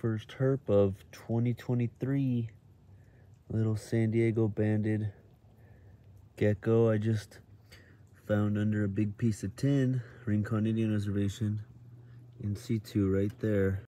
First herp of 2023. Little San Diego Banded Gecko I just found under a big piece of tin, Rincon Indian Reservation, in situ right there.